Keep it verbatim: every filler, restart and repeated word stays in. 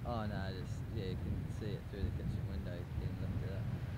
Oh no, just yeah, you can see it through the kitchen window. You can look at it.